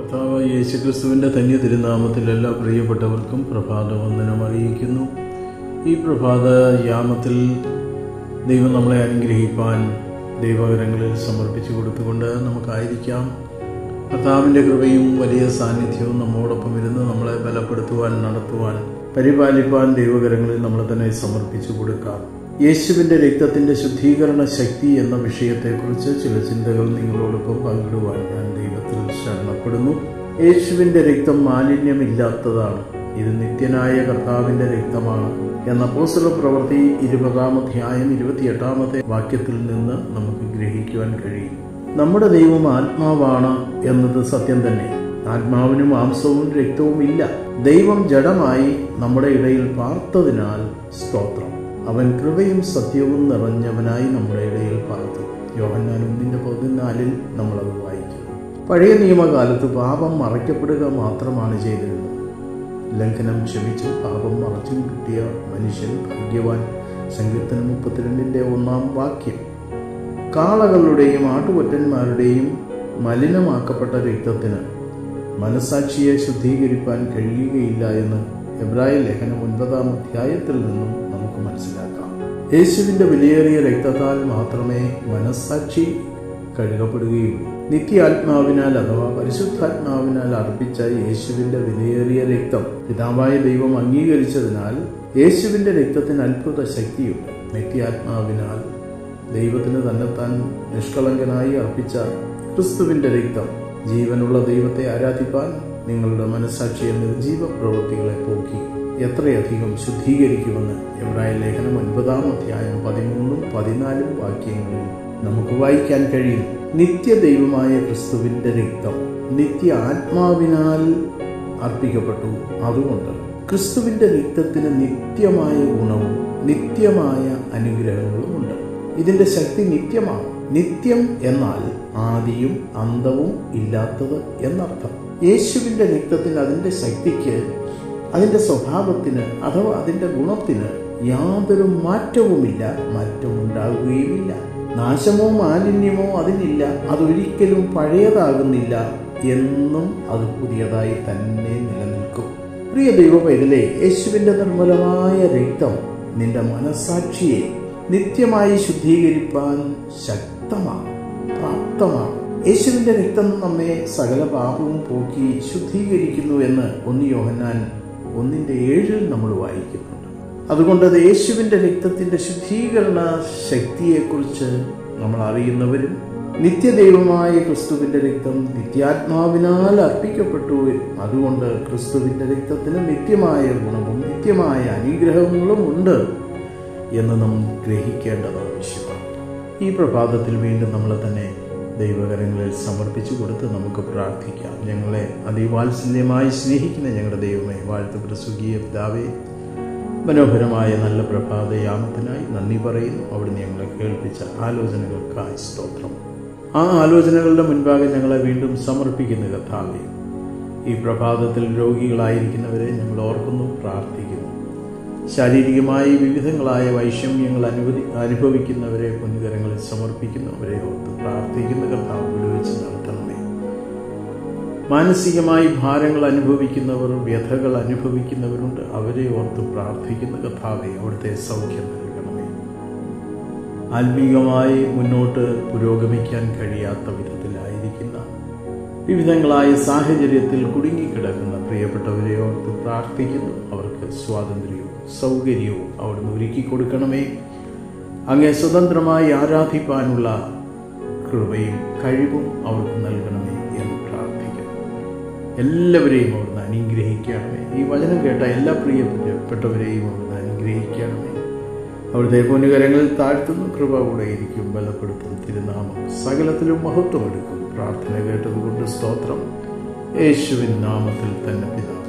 കർത്താവ് യേശുക്രിസ്തുവിൻ്റെ ധന്യ തിരുനാമത്തിൽ എല്ലാ പ്രിയപ്പെട്ടവർക്കും പ്രഭാതവന്ദനം അറിയിക്കുന്നു. ഈ പ്രഭാത യാമത്തിൽ ദൈവം നമ്മളെ അനുഗ്രഹിപ്പാൻ ദൈവകരങ്ങളിൽ സമർപ്പിച്ചു കൊടുത്തുകൊണ്ട് നമുക്കായിരിക്കാം. കർത്താവിൻ്റെ കൃപയും വലിയ സാന്നിധ്യവും നമ്മോടൊപ്പം ഇരുന്ന് നമ്മളെ ബലപ്പെടുത്തുവാൻ, നടത്തുവാൻ, പരിപാലിപ്പാൻ ദൈവകരങ്ങളിൽ നമ്മളെ തന്നെ സമർപ്പിച്ചു കൊടുക്കാം. യേശുവിൻ്റെ രക്തത്തിൻ്റെ ശുദ്ധീകരണ ശക്തി എന്ന വിഷയത്തെക്കുറിച്ച് ചില ചിന്തകൾ നിങ്ങളോടൊപ്പം പങ്കിടുവാൻ ഞാൻ ദൈവത്തിൽ ശരണപ്പെടുന്നു. യേശുവിൻ്റെ രക്തം മാലിന്യമില്ലാത്തതാണ്. ഇത് നിത്യനായ കർത്താവിൻ്റെ രക്തമാണ് എന്ന അപ്പോസ്തല പ്രവൃത്തി 20-ാം അധ്യായം 28-ാമത്തെ വാക്യത്തിൽ നിന്ന് നമുക്ക് ഗ്രഹിക്കുവാൻ കഴിയും. നമ്മുടെ ദൈവം ആത്മാവാണ് എന്നത് സത്യം തന്നെ. ആത്മാവിനും മാംസവും രക്തവും ഇല്ല. ദൈവം ജഡമായി നമ്മുടെ ഇടയിൽ പാർത്തതിനാൽ സ്തോത്രം. അവൻ കൃപയും സത്യവും നിറഞ്ഞവനായി നമ്മുടെ ഇടയിൽ പാർത്തു. യോഹന്നാൻ 1:14 നമ്മളത് വായിക്കുന്നു. പഴയ നിയമകാലത്ത് പാപം മറയ്ക്കപ്പെടുക മാത്രമാണ് ചെയ്തിരുന്നത്. ലംഘനം ക്ഷമിച്ച് പാപം മറച്ചും കിട്ടിയ മനുഷ്യൻ ഭാഗ്യവാൻ. സങ്കീർത്തനം 32:1 വാക്യം. കാളകളുടെയും ആട്ടുകൊറ്റന്മാരുടെയും മലിനമാക്കപ്പെട്ട രക്തത്തിന് മനസാക്ഷിയെ ശുദ്ധീകരിപ്പാൻ കഴിയുകയില്ല എന്ന് എബ്രായ ലേഖനം 9-ാം അധ്യായത്തിൽ നിന്നും നമുക്ക് മനസ്സിലാക്കാം. യേശുവിൻ്റെ വിലയേറിയ രക്തത്താൽ മാത്രമേ മനസാക്ഷി കഴുകപ്പെടുകയുള്ളൂ. നിത്യാത്മാവിനാൽ അഥവാ പരിശുദ്ധാത്മാവിനാൽ അർപ്പിച്ച യേശുവിൻ്റെ വിലയേറിയ രക്തം പിതാവായ ദൈവം അംഗീകരിച്ചതിനാൽ യേശുവിൻ്റെ രക്തത്തിന് അത്ഭുത ശക്തിയുണ്ട്. നിത്യാത്മാവിനാൽ ദൈവത്തിന് തന്നെത്താൻ നിഷ്കളങ്കനായി അർപ്പിച്ച ക്രിസ്തുവിൻ്റെ രക്തം ജീവനുള്ള ദൈവത്തെ ആരാധിപ്പാൻ നിങ്ങളുടെ മനസാക്ഷിയെ നിർജീവ പ്രവൃത്തികളെ പോക്കി എത്രയധികം ശുദ്ധീകരിക്കുമെന്ന് എബ്രായ ലേഖനം 9-ാം അധ്യായം 13-14 വാക്യങ്ങളിൽ നമുക്ക് വായിക്കാൻ കഴിയും. നിത്യദൈവമായ ക്രിസ്തുവിൻ്റെ രക്തം നിത്യ ആത്മാവിനാൽ അർപ്പിക്കപ്പെട്ടു. അതുകൊണ്ട് ക്രിസ്തുവിൻ്റെ രക്തത്തിന് നിത്യമായ ഗുണവും നിത്യമായ അനുഗ്രഹങ്ങളുമുണ്ട്. ഇതിൻ്റെ ശക്തി നിത്യമാണ്. നിത്യം എന്നാൽ ആദിയും അന്തവും ഇല്ലാത്തത് എന്നർത്ഥം. യേശുവിൻ്റെ രക്തത്തിന്, അതിൻ്റെ ശക്തിക്ക്, അതിൻ്റെ സ്വഭാവത്തിന് അഥവാ അതിൻ്റെ ഗുണത്തിന് യാതൊരു മാറ്റവുമില്ല, മാറ്റമുണ്ടാകുകയുമില്ല. നാശമോ മാലിന്യമോ അതിനില്ല. അതൊരിക്കലും പഴയതാകുന്നില്ല, എന്നും അത് പുതിയതായി തന്നെ നിലനിൽക്കും. പ്രിയ ദൈവപൈതലേ, യേശുവിൻ്റെ നിർമ്മലമായ രക്തം നിന്റെ മനസാക്ഷിയെ നിത്യമായി ശുദ്ധീകരിപ്പാൻ ശക്തമാണ്, പ്രാപ്തമാണ്. യേശുവിൻ്റെ രക്തം നമ്മെ സകല പാപവും പോക്കി ശുദ്ധീകരിക്കുന്നു എന്ന് 1 യോഹന്നാൻ 1:7 നമ്മൾ വായിക്കുന്നുണ്ട്. അതുകൊണ്ട് യേശുവിൻ്റെ രക്തത്തിൻ്റെ ശുദ്ധീകരണ ശക്തിയെക്കുറിച്ച് നമ്മൾ അറിയുന്നവരും, നിത്യദൈവമായ ക്രിസ്തുവിൻ്റെ രക്തം നിത്യാത്മാവിനാൽ അർപ്പിക്കപ്പെട്ടു, അതുകൊണ്ട് ക്രിസ്തുവിൻ്റെ രക്തത്തിന് നിത്യമായ ഗുണവും നിത്യമായ അനുഗ്രഹങ്ങളും ഉണ്ട് എന്ന് നാം ഗ്രഹിക്കേണ്ടത് ആവശ്യമാണ്. ഈ പ്രഭാതത്തിൽ വീണ്ടും നമ്മളെ തന്നെ ദൈവകരങ്ങളിൽ സമർപ്പിച്ചു കൊടുത്ത് നമുക്ക് പ്രാർത്ഥിക്കാം. ഞങ്ങളെ അതിവാത്സല്യമായി സ്നേഹിക്കുന്ന ഞങ്ങളുടെ ദൈവമേ, വാഴ്ത്തപ്പെട്ട സ്വർഗീയ പിതാവേ, മനോഹരമായ നല്ല പ്രഭാതയാമത്തിനായി നന്ദി പറയുന്നു. അവിടുന്ന് ഞങ്ങളെ കേൾപ്പിച്ച ആലോചനകൾക്കായി സ്തോത്രം. ആ ആലോചനകളുടെ മുൻപാകെ ഞങ്ങളെ വീണ്ടും സമർപ്പിക്കുന്ന കർത്താവേ, ഈ പ്രഭാതത്തിൽ രോഗികളായിരിക്കുന്നവരെ ഞങ്ങൾ ഓർക്കുന്നു, പ്രാർത്ഥിക്കുന്നു. ശാരീരികമായി വിവിധങ്ങളായ വൈഷമ്യങ്ങൾ അനുഭവിക്കുന്നവരെ പൊന്നുകരങ്ങളിൽ സമർപ്പിക്കുന്നു. അവരെ ഓർത്ത് പ്രാർത്ഥിക്കുന്ന കർത്താവ് വിടുവിച്ച് നടത്തണമേ. മാനസികമായി ഭാരങ്ങൾ അനുഭവിക്കുന്നവർ, വ്യഥകൾ അനുഭവിക്കുന്നവരുണ്ട്. അവരെ ഓർത്ത് പ്രാർത്ഥിക്കുന്ന കർത്താവെ, അവിടുത്തെ സൗഖ്യം നൽകണമേ. ആത്മീകമായി മുന്നോട്ട് പുരോഗമിക്കാൻ കഴിയാത്ത വിധത്തിലായിരിക്കുന്ന, വിവിധങ്ങളായ സാഹചര്യത്തിൽ കുടുങ്ങിക്കിടക്കുന്ന പ്രിയപ്പെട്ടവരെ ഓർത്ത് പ്രാർത്ഥിക്കുന്നു. അവർക്ക് സ്വാതന്ത്ര്യവും സൗകര്യവും അവിടുന്ന് ഒരുക്കി കൊടുക്കണമേ. അങ്ങേ സ്വതന്ത്രമായി ആരാധിപ്പാനുള്ള കൃപയും കഴിവും അവർക്ക് നൽകണമേ എന്ന് പ്രാർത്ഥിക്കുന്നു. എല്ലാവരെയും അവിടുന്ന് അനുഗ്രഹിക്കണമേ. ഈ വചനം കേട്ട എല്ലാ പ്രിയപ്പെട്ടവരെയും അവിടുന്ന് അനുഗ്രഹിക്കണമേ. അവിടുത്തെ പൊന്നുകരങ്ങളിൽ താഴ്ത്തുന്നു. കൃപ കൂടെ ഇരിക്കും, ബലപ്പെടുത്തും. തിരുനാമം സകലത്തിലും മഹത്വമെടുക്കും. പ്രാർത്ഥന കേട്ടതുകൊണ്ട് സ്തോത്രം. യേശുവിൻ നാമത്തിൽ തന്നെ പിതാവേ.